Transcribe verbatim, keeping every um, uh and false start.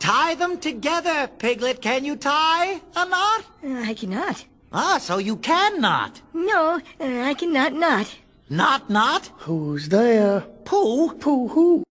Tie them together, Piglet. Can you tie a knot? Uh, I cannot. Ah, so you cannot. No, uh, I cannot not. Not, not? Who's there? Pooh? Pooh who?